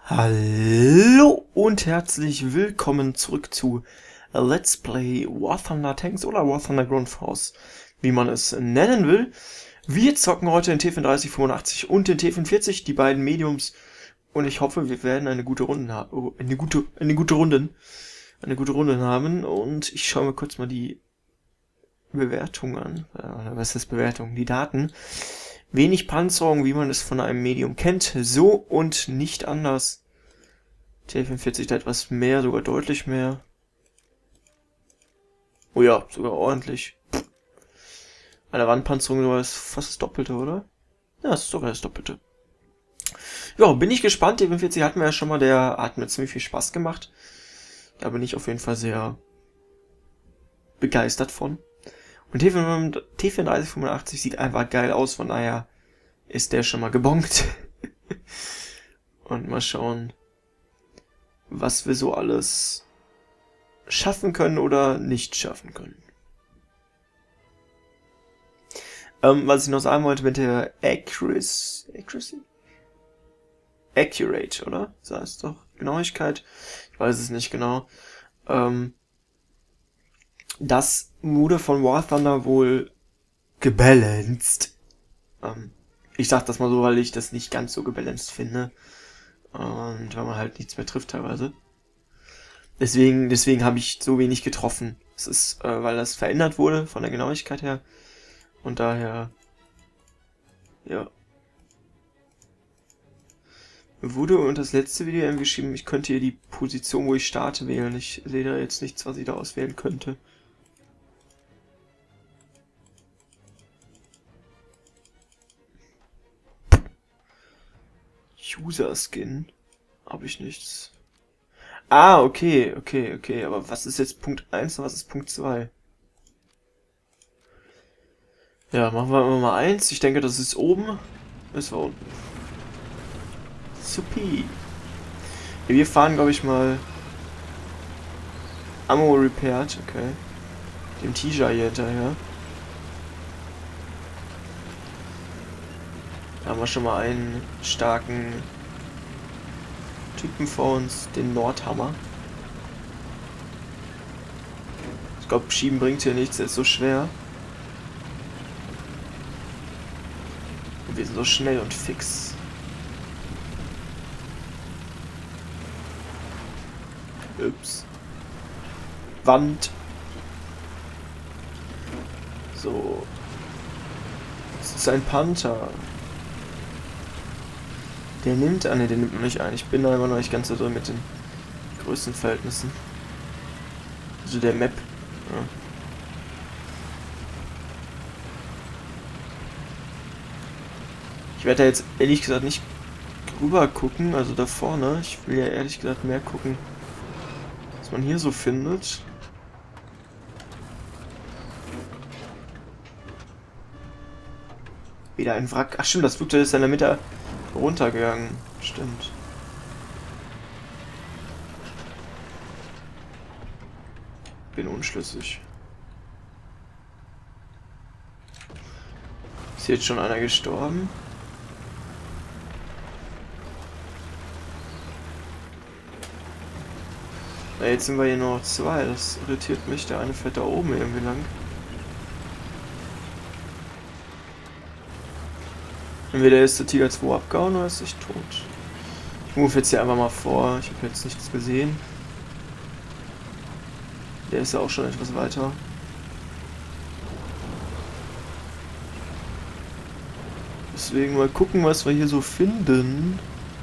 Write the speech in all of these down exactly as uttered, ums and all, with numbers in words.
Hallo und herzlich willkommen zurück zu Let's Play War Thunder Tanks oder War Thunder Ground Force, wie man es nennen will. Wir zocken heute den T fünfunddreißig fünfundachtzig und den T fünfundvierzig, die beiden Mediums, und ich hoffe, wir werden eine gute Runde haben, eine gute, eine gute Runden, eine gute Runde haben. Und ich schaue mir kurz mal die Bewertung an. Was ist Bewertung? Die Daten. Wenig Panzerung, wie man es von einem Medium kennt, so und nicht anders. T fünfundvierzig da etwas mehr, sogar deutlich mehr. Oh ja, sogar ordentlich. Eine Wandpanzerung war fast das Doppelte, oder? Ja, das ist sogar das Doppelte. Ja, bin ich gespannt. T fünfundvierzig hatten wir ja schon mal, der hat mir ziemlich viel Spaß gemacht. Da bin ich auf jeden Fall sehr begeistert von. Und T fünfunddreißig fünfundachtzig sieht einfach geil aus, von daher ist der schon mal gebongt. Und mal schauen, was wir so alles schaffen können oder nicht schaffen können. Ähm, was ich noch sagen wollte mit der Accuracy, Accuracy? Accurate, oder? Das heißt doch Genauigkeit. Ich weiß es nicht genau. Ähm, Das wurde von War Thunder wohl gebalanced. Ähm, ich sag das mal so, weil ich das nicht ganz so gebalanced finde. Und weil man halt nichts mehr trifft teilweise. Deswegen, deswegen habe ich so wenig getroffen. Es ist, äh, weil das verändert wurde von der Genauigkeit her. Und daher, ja. Wurde unter das letzte Video geschrieben, ich könnte hier die Position, wo ich starte, wählen. Ich sehe da jetzt nichts, was ich da auswählen könnte. User Skin. Habe ich nichts. Ah, okay, okay, okay. Aber was ist jetzt Punkt eins und was ist Punkt zwei? Ja, machen wir mal eins. Ich denke, das ist oben. Das war unten. Supi. Wir fahren, glaube ich, mal Ammo Repaired. Okay. Dem T-Shirt hier hinterher. Da haben wir schon mal einen starken Typen vor uns, den Nordhammer. Ich glaube, Schieben bringt hier nichts, der ist so schwer. Und wir sind so schnell und fix. Ups. Wand. So. Das ist ein Panther. Der nimmt, ah ne, der nimmt noch nicht ein. Ich bin da immer noch nicht ganz so drin mit den Größenverhältnissen. Also der Map. Ja. Ich werde da jetzt ehrlich gesagt nicht rüber gucken, also da vorne. Ich will ja ehrlich gesagt mehr gucken, was man hier so findet. Wieder ein Wrack. Ach stimmt, das Flugzeug ist in der Mitte runtergegangen. Stimmt. Bin unschlüssig. Ist hier jetzt schon einer gestorben? Na, jetzt sind wir hier noch zwei. Das irritiert mich. Der eine fährt da oben irgendwie lang. Entweder ist der Tiger zwei abgehauen oder ist sich tot. Ich move jetzt hier einfach mal vor. Ich habe jetzt nichts gesehen. Der ist ja auch schon etwas weiter. Deswegen mal gucken, was wir hier so finden.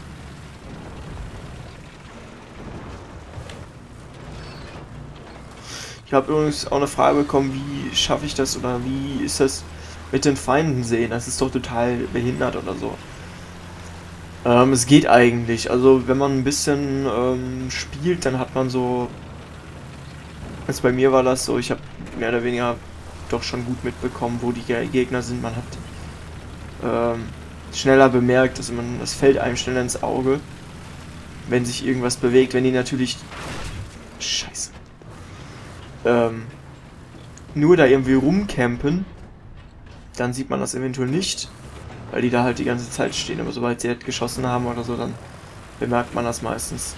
Ich habe übrigens auch eine Frage bekommen, wie schaffe ich das oder wie ist das mit den Feinden sehen? Das ist doch total behindert oder so. Ähm, es geht eigentlich. Also wenn man ein bisschen ähm, spielt, dann hat man so... Also bei mir war das so, ich habe mehr oder weniger doch schon gut mitbekommen, wo die Gegner sind. Man hat ähm, schneller bemerkt, also man, das fällt einem schneller ins Auge, wenn sich irgendwas bewegt. Wenn die natürlich... Scheiße. Ähm, nur da irgendwie rumcampen, dann sieht man das eventuell nicht, weil die da halt die ganze Zeit stehen. Aber sobald sie halt geschossen haben oder so, dann bemerkt man das meistens.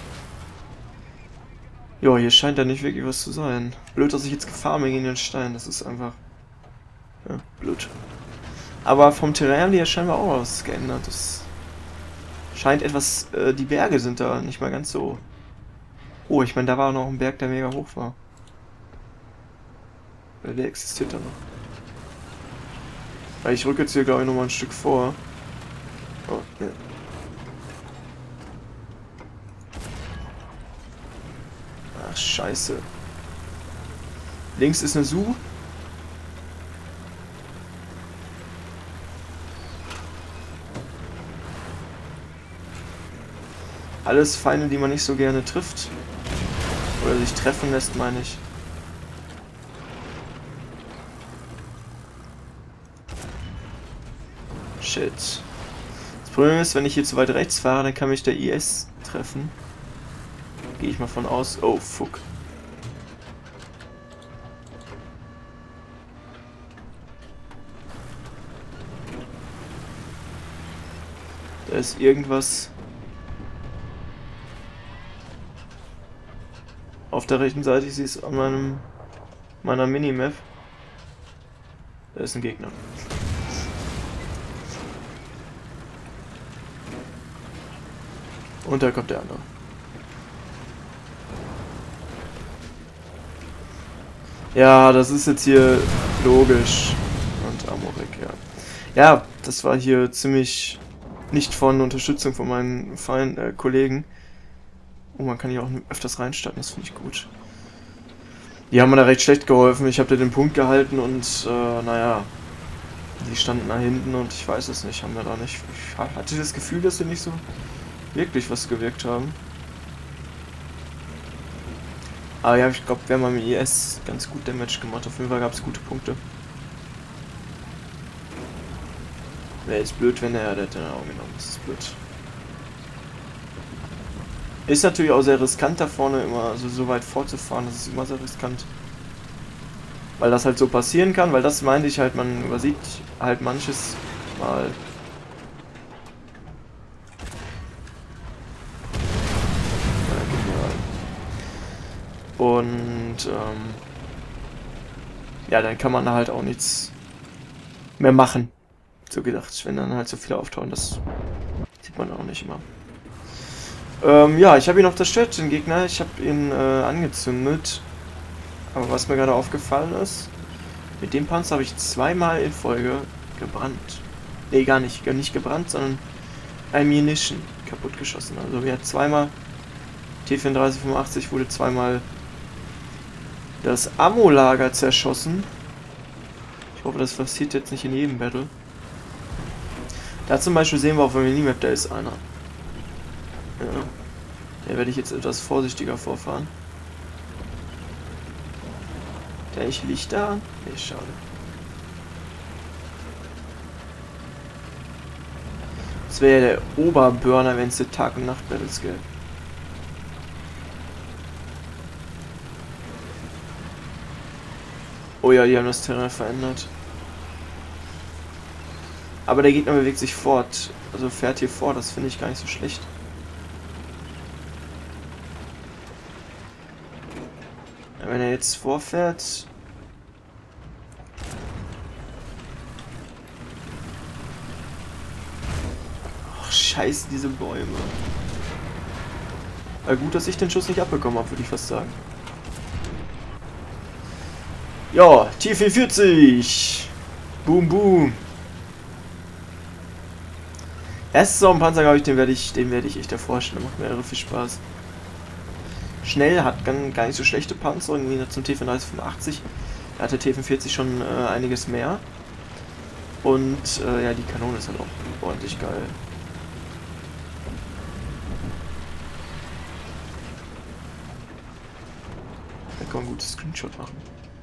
Jo, hier scheint ja nicht wirklich was zu sein. Blöd, dass ich jetzt gefahren bin gegen den Stein. Das ist einfach... Ja, blöd. Aber vom Terrain hier scheinbar auch was geändert. Das scheint etwas... Äh, die Berge sind da nicht mal ganz so... Oh, ich meine, da war noch ein Berg, der mega hoch war. Oder der existiert da noch. Weil ich rücke jetzt hier, glaube ich, noch mal ein Stück vor. Oh, ja. Ach, scheiße. Links ist eine Su. Alles Feinde, die man nicht so gerne trifft. Oder sich treffen lässt, meine ich. Shit. Das Problem ist, wenn ich hier zu weit rechts fahre, dann kann mich der I S treffen. Gehe ich mal von aus. Oh, fuck. Da ist irgendwas auf der rechten Seite. Ich sehe es an meinem meiner Minimap. Da ist ein Gegner. Und da kommt der andere. Ja, das ist jetzt hier logisch. Und Amorik, ja. Ja, das war hier ziemlich nicht von Unterstützung von meinen Feind, äh, Kollegen. Oh, man kann hier auch öfters reinstarten, das finde ich gut. Die haben mir da recht schlecht geholfen. Ich habe da den Punkt gehalten und, äh, naja, die standen da hinten und ich weiß es nicht, haben wir da nicht... Ich hatte das Gefühl, dass sie nicht so wirklich was gewirkt haben. Aber ja, ich glaube, wir haben am I S ganz gut Damage gemacht. Auf jeden Fall gab es gute Punkte. Wäre jetzt blöd, wenn er... Der hat den Augen genommen. Das ist blöd. Ist natürlich auch sehr riskant da vorne immer, also so weit vorzufahren. Das ist immer sehr riskant. Weil das halt so passieren kann. Weil das meinte ich halt, man übersieht halt manches mal. Und ähm, ja, dann kann man halt auch nichts mehr machen. So gedacht, wenn dann halt so viele auftauchen, das sieht man auch nicht immer. Ähm, ja, ich habe ihn noch zerstört, den Gegner. Ich habe ihn äh, angezündet. Aber was mir gerade aufgefallen ist, mit dem Panzer habe ich zweimal in Folge gebrannt. Nee, gar nicht, gar nicht gebrannt, sondern Ammunition kaputt geschossen. Also wir hatten zweimal T vierunddreißig fünfundachtzig wurde zweimal das Ammo-Lager zerschossen. Ich hoffe, das passiert jetzt nicht in jedem Battle. Da zum Beispiel sehen wir auf der Minimap, da ist einer. Ja. Da werde ich jetzt etwas vorsichtiger vorfahren. Der ich Lichter an? Nee, schade. Das wäre ja der Oberburner, wenn es die Tag- und Nacht-Battles gäbe. Oh ja, die haben das Terrain verändert. Aber der Gegner bewegt sich fort. Also fährt hier vor, das finde ich gar nicht so schlecht. Ja, wenn er jetzt vorfährt... Ach, scheiße, diese Bäume. Ja, gut, dass ich den Schuss nicht abbekommen habe, würde ich fast sagen. Ja, T vierundvierzig. Boom, boom. Erst so ein Panzer, glaube ich, den werde ich, den werde ich echt erforschen. Der macht mir irre viel Spaß. Schnell, hat gar nicht so schlechte Panzer, irgendwie zum T vierunddreißig fünfundachtzig. Da hat der T fünfundvierzig schon äh, einiges mehr. Und äh, ja, die Kanone ist halt auch ordentlich geil. Da kann man ein gutes Screenshot machen.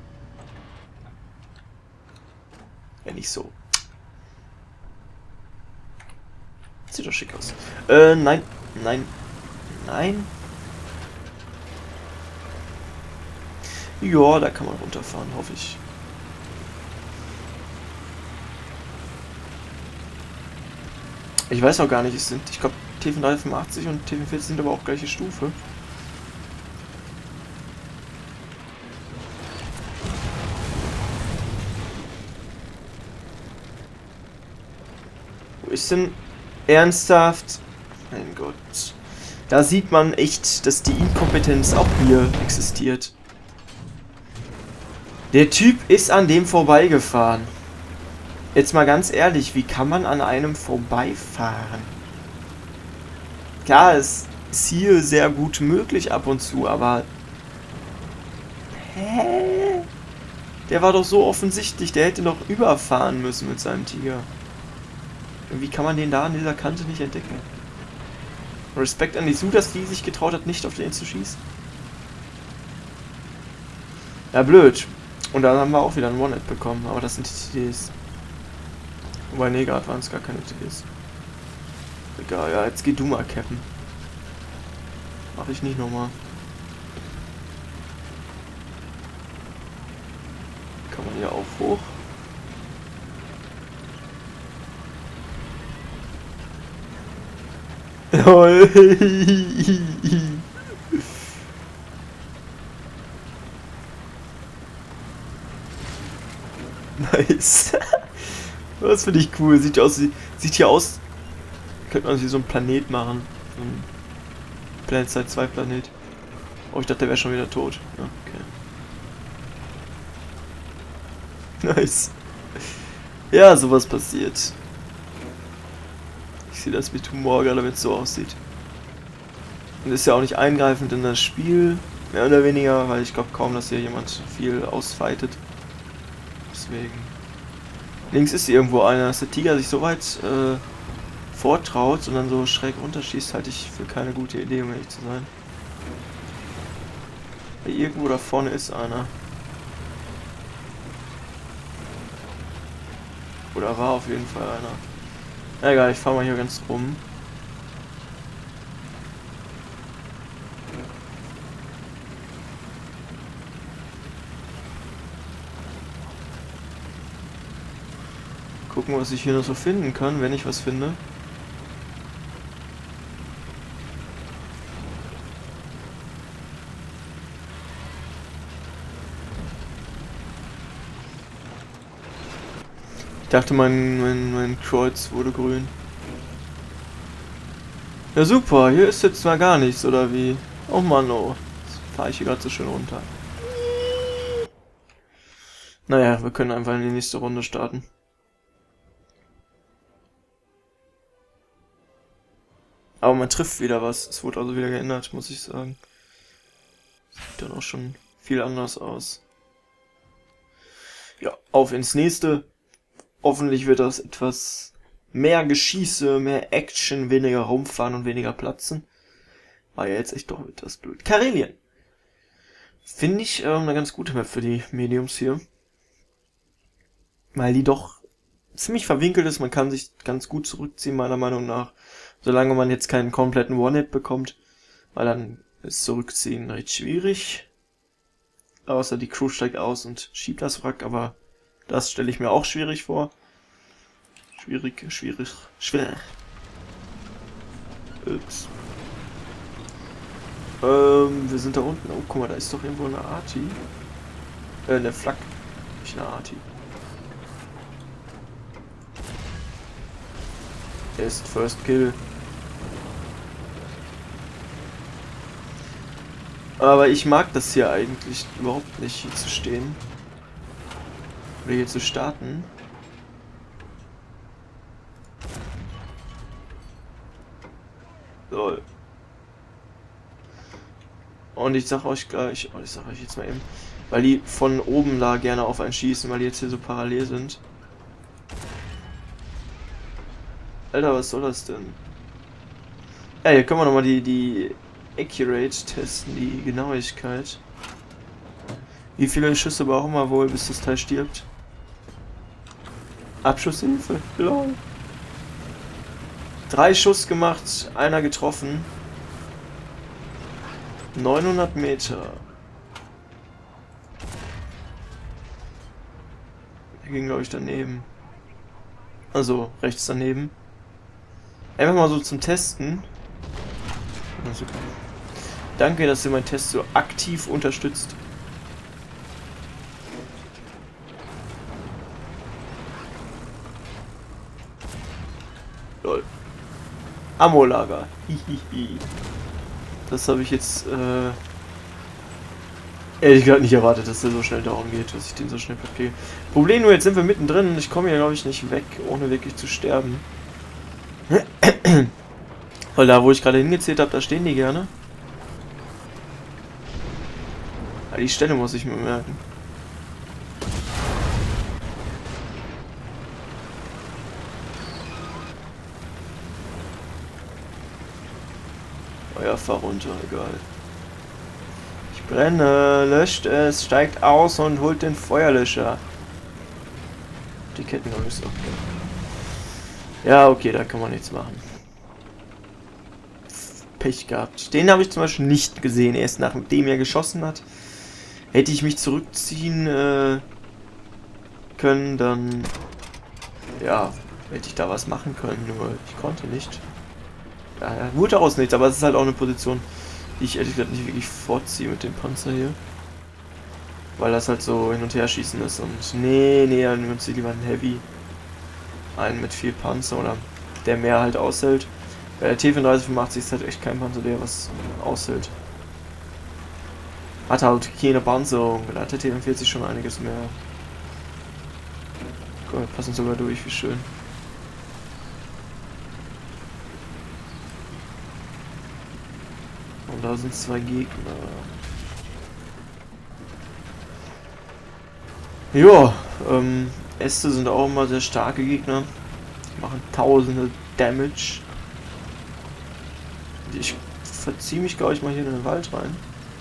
Ja, nicht so. Sieht doch schick aus. Äh, nein. Nein. Nein. Ja, da kann man runterfahren, hoffe ich. Ich weiß auch gar nicht, es sind, ich glaube, T fünfhundertfünfundachtzig und T fünfundvierzig sind aber auch gleiche Stufe. Wo ist denn ernsthaft? Mein Gott. Da sieht man echt, dass die Inkompetenz auch hier existiert. Der Typ ist an dem vorbeigefahren. Jetzt mal ganz ehrlich, wie kann man an einem vorbeifahren? Klar, es ist hier sehr gut möglich ab und zu, aber... Hä? Der war doch so offensichtlich, der hätte noch überfahren müssen mit seinem Tiger. Wie kann man den da an dieser Kante nicht entdecken? Respekt an die Su, dass die sich getraut hat, nicht auf den zu schießen. Ja, blöd. Und dann haben wir auch wieder ein One-Hit bekommen, aber das sind die T Ds. Wobei, nee, gerade waren es gar keine T Ds. Egal, ja, jetzt geh du mal cappen. Mach ich nicht nochmal. Kann man hier auch hoch. Nice. Das finde ich cool. Sieht aus, sieht hier aus. Könnte man sich so einen Planet machen. So ein Planet Side zwei Planet. Oh, ich dachte, der wäre schon wieder tot. Ja, okay. Nice. Ja, sowas passiert. Ich sehe das mit Humor, gerade wenn es so aussieht. Und ist ja auch nicht eingreifend in das Spiel, mehr oder weniger, weil ich glaube kaum, dass hier jemand viel ausfightet. Deswegen. Links ist irgendwo einer, dass der Tiger sich so weit äh, vortraut und dann so schräg runterschießt, halte ich für keine gute Idee, um ehrlich zu sein. Weil irgendwo da vorne ist einer. Oder war auf jeden Fall einer. Na egal, ich fahre mal hier ganz rum. Gucken, was ich hier noch so finden kann, wenn ich was finde. Ich dachte, mein, mein, mein Kreuz wurde grün. Ja super, hier ist jetzt mal gar nichts, oder wie? Oh Mann, oh. Jetzt fahre ich hier gerade so schön runter. Naja, wir können einfach in die nächste Runde starten. Aber man trifft wieder was. Es wurde also wieder geändert, muss ich sagen. Sieht dann auch schon viel anders aus. Ja, auf ins nächste. Hoffentlich wird das etwas mehr Geschieße, mehr Action, weniger rumfahren und weniger platzen. War ja jetzt echt doch etwas blöd. Karelien. Finde ich ähm, eine ganz gute Map für die Mediums hier. Weil die doch ziemlich verwinkelt ist. Man kann sich ganz gut zurückziehen, meiner Meinung nach. Solange man jetzt keinen kompletten One-Hit bekommt. Weil dann ist Zurückziehen recht schwierig. Außer die Crew steigt aus und schiebt das Wrack, aber das stelle ich mir auch schwierig vor. Schwierig, schwierig, schwer. Ups. Ähm, wir sind da unten. Oh, guck mal, da ist doch irgendwo eine Arti. Äh, eine Flak. Nicht eine Arti. Er ist First Kill. Aber ich mag das hier eigentlich überhaupt nicht, hier zu stehen. Oder hier zu starten. So. Und ich sag euch gleich, oh, ich sag euch jetzt mal eben, weil die von oben da gerne auf einen schießen, weil die jetzt hier so parallel sind. Alter, was soll das denn? Ja, hier können wir nochmal die, die Accurate testen, die Genauigkeit. Wie viele Schüsse brauchen wir wohl, bis das Teil stirbt? Abschusshilfe, lol. Drei Schuss gemacht, einer getroffen. neunhundert Meter. Der ging, glaube ich, daneben. Also, rechts daneben. Einfach mal so zum Testen. super. Danke, dass du meinen Test so aktiv unterstützt. Lol. Ammo-Lager. Hihihi. Das habe ich jetzt äh, ehrlich gesagt nicht erwartet, dass der so schnell darum geht, dass ich den so schnell verkriege. Problem nur, jetzt sind wir mittendrin und ich komme hier, glaube ich, nicht weg, ohne wirklich zu sterben. Weil da, wo ich gerade hingezählt habe, da stehen die gerne. Aber die Stelle muss ich mir merken. Feuer, fahr runter, egal. Ich brenne, löscht es, steigt aus und holt den Feuerlöscher. Die Ketten ist okay. Ja, okay, da kann man nichts machen. Pech gehabt. Den habe ich zum Beispiel nicht gesehen, erst nachdem er geschossen hat. Hätte ich mich zurückziehen äh, können, dann ja, hätte ich da was machen können, nur ich konnte nicht. Daher wurde daraus nichts, aber es ist halt auch eine Position, die ich ehrlich gesagt nicht wirklich vorziehe mit dem Panzer hier. Weil das halt so hin und her schießen ist und nee, nee, dann nutze ich lieber einen Heavy. Einen mit viel Panzer oder der mehr halt aushält. Bei der T fünfunddreißig fünfundachtzig ist halt echt kein Panzer, der was aushält. Hat halt keine Panzerung, da hat der T fünfundvierzig schon einiges mehr. Guck mal, wir passen sogar durch, wie schön. Und da sind zwei Gegner. Ja, ähm, Äste sind auch immer sehr starke Gegner. Die machen tausende Damage. Ich verziehe mich, glaube ich, mal hier in den Wald rein.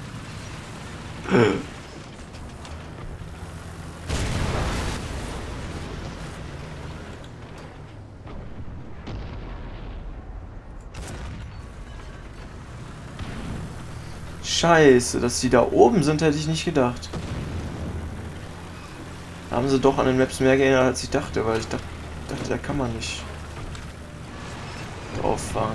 Scheiße, dass die da oben sind, hätte ich nicht gedacht. Da haben sie doch an den Maps mehr geändert, als ich dachte, weil ich dachte, dachte da kann man nicht drauf fahren.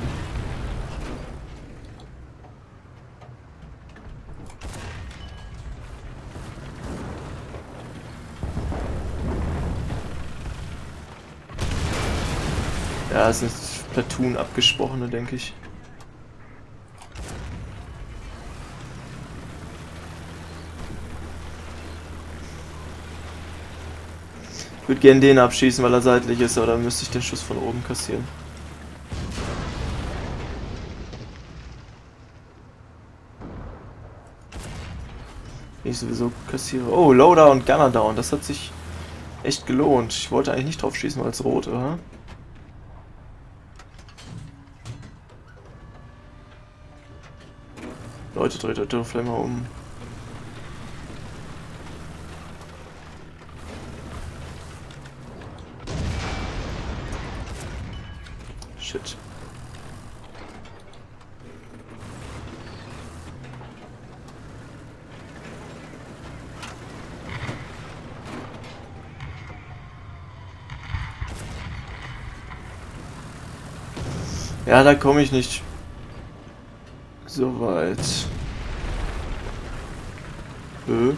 Ja, es sind Platoon abgesprochene, denke ich. Ich würde gerne den abschießen, weil er seitlich ist, aber dann müsste ich den Schuss von oben kassieren. Ich sowieso kassiere. Oh, Loader und Gunner down. Das hat sich echt gelohnt. Ich wollte eigentlich nicht drauf schießen, weil es rot war. Leute, dreht euch doch vielleicht mal um. Shit. Ja, da komme ich nicht so weit. Äh.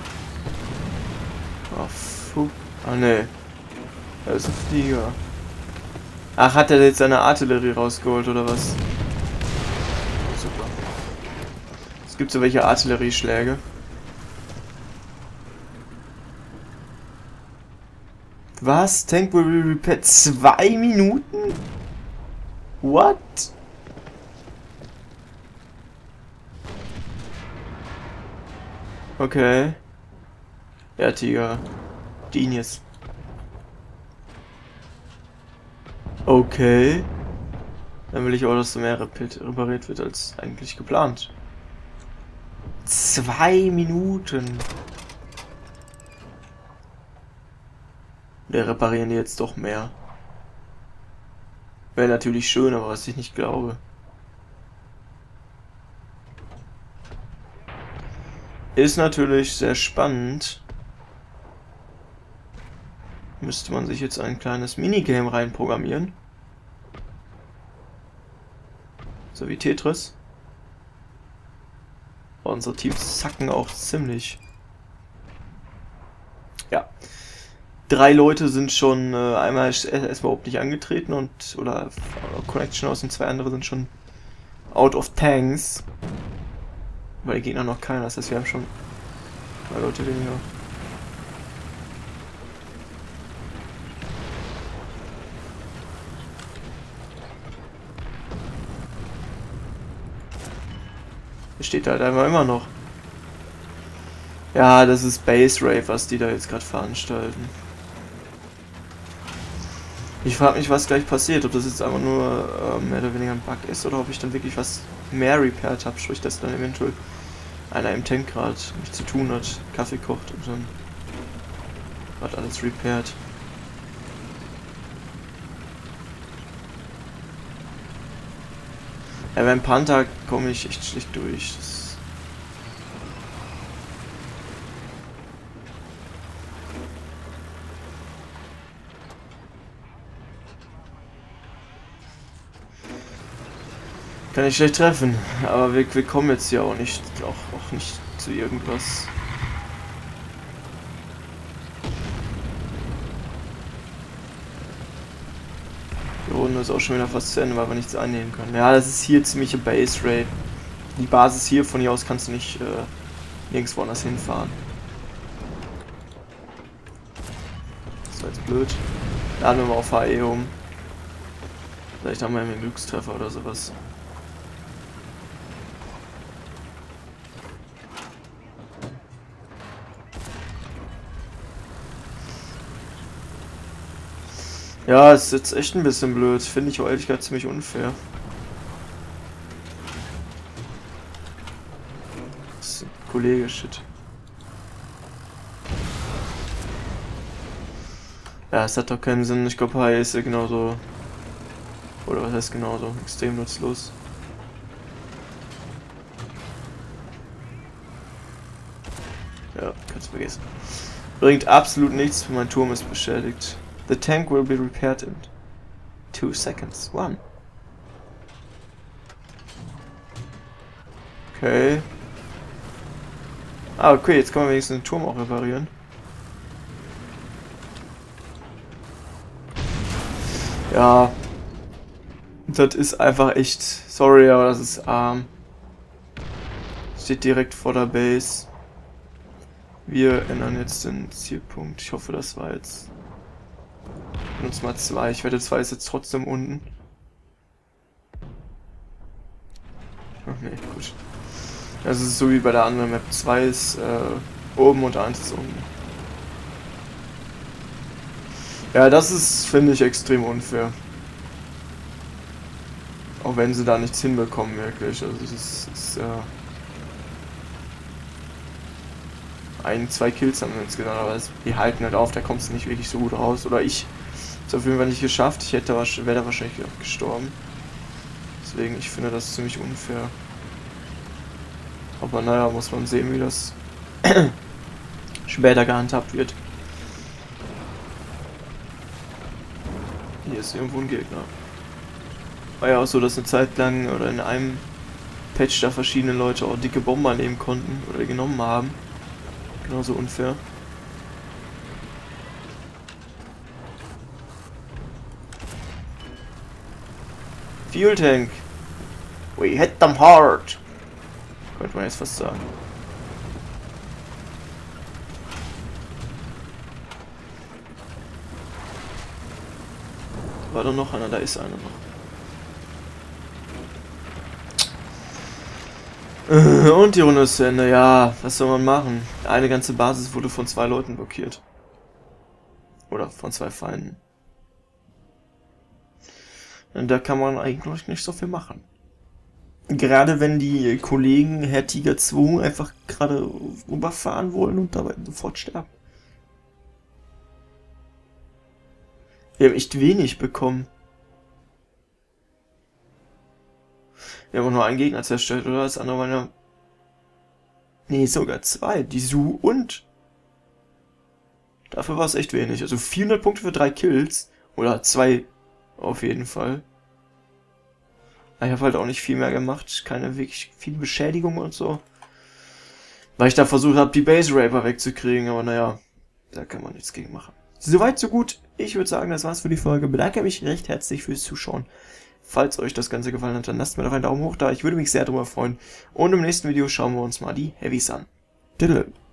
Ah, fuck. Ah, ne. Da ist ein Flieger. Ach, hat er jetzt seine Artillerie rausgeholt, oder was? Super. Es gibt so welche Artillerieschläge. Was? Tank will be repaired? Zwei Minuten? What? Okay. Ja, Tiger. Genius. Okay. Dann will ich auch, dass mehr repariert wird als eigentlich geplant. Zwei Minuten. Wir reparieren jetzt doch mehr. Wäre natürlich schön, aber was ich nicht glaube. Ist natürlich sehr spannend. Müsste man sich jetzt ein kleines Minigame reinprogrammieren. So wie Tetris. Unsere Teams sacken auch ziemlich. Ja. Drei Leute sind schon äh, einmal erstmal überhaupt nicht angetreten und oder Connection aus und zwei andere sind schon out of tanks. Weil die Gegner noch keiner, das heißt wir haben schon drei Leute weniger. Hier steht halt einfach immer noch. Ja, das ist Base Rave, was die da jetzt gerade veranstalten. Ich frage mich, was gleich passiert, ob das jetzt einfach nur äh, mehr oder weniger ein Bug ist oder ob ich dann wirklich was mehr repaired habe, sprich, dass dann eventuell einer im Tank gerade nichts zu tun hat, Kaffee kocht und dann hat alles repaired. Ja, beim Panther komme ich echt schlecht durch. Das kann ich schlecht treffen, aber wir, wir kommen jetzt hier auch nicht, auch, auch nicht zu irgendwas. Die Runde ist auch schon wieder fast zu Ende, weil wir nichts einnehmen können. Ja, das ist hier ziemliche Base Raid. Die Basis hier, von hier aus kannst du nicht äh, nirgendwo anders hinfahren. Das war jetzt blöd. Laden wir mal auf H E um. Vielleicht haben wir einen Glückstreffer oder sowas. Ja, ist jetzt echt ein bisschen blöd. Finde ich auch ehrlich gesagt ziemlich unfair. Das ist ein Kollege, shit. Ja, es hat doch keinen Sinn. Ich glaube, H E ist ja genauso. Oder was heißt genauso? Extrem nutzlos. Ja, kannst du vergessen. Bringt absolut nichts, mein Turm ist beschädigt. The tank will be repaired in two seconds. One. Okay. Ah, okay, jetzt können wir wenigstens den Turm auch reparieren. Ja. Das ist einfach echt. Sorry, aber das ist arm. Steht direkt vor der Base. Wir ändern jetzt den Zielpunkt. Ich hoffe, das war jetzt. Benutzt mal zwei. Ich wette, zwei ist jetzt trotzdem unten. Ach nee, gut. Das ist so wie bei der anderen Map. zwei ist äh, oben und eins ist unten. Ja, das ist, finde ich, extrem unfair. Auch wenn sie da nichts hinbekommen, wirklich. Also das ist, ist ja... Ein, zwei Kills haben wir jetzt getan, aber es, die halten halt auf, da kommst du nicht wirklich so gut raus. Oder ich es auf jeden Fall nicht geschafft, ich hätte wäre da wahrscheinlich auch gestorben. Deswegen, ich finde das ziemlich unfair. Aber naja, muss man sehen, wie das später gehandhabt wird. Hier ist irgendwo ein Gegner. War ja auch so, dass eine Zeit lang oder in einem Patch da verschiedene Leute auch dicke Bomber nehmen konnten oder genommen haben. Genauso unfair. Fuel Tank. We hit them hard. Könnte man jetzt fast sagen. War da noch einer? Da ist einer noch. Und die Runde ist zu Ende. Ja, was soll man machen? Eine ganze Basis wurde von zwei Leuten blockiert. Oder von zwei Feinden. Und da kann man eigentlich nicht so viel machen. Gerade wenn die Kollegen Herr Tiger zwei einfach gerade überfahren wollen und dabei sofort sterben. Wir haben echt wenig bekommen. Wir haben auch nur einen Gegner zerstört, oder? Das andere waren ja... Nee, sogar zwei. Die Su und... Dafür war es echt wenig. Also vierhundert Punkte für drei Kills. Oder zwei auf jeden Fall. Ich habe halt auch nicht viel mehr gemacht. Keine wirklich viel Beschädigung und so. Weil ich da versucht habe, die Base Raper wegzukriegen, aber naja, da kann man nichts gegen machen. Soweit, so gut. Ich würde sagen, das war's für die Folge. Bedanke mich recht herzlich fürs Zuschauen. Falls euch das Ganze gefallen hat, dann lasst mir doch einen Daumen hoch da. Ich würde mich sehr darüber freuen. Und im nächsten Video schauen wir uns mal die Heavys an. Tschüss.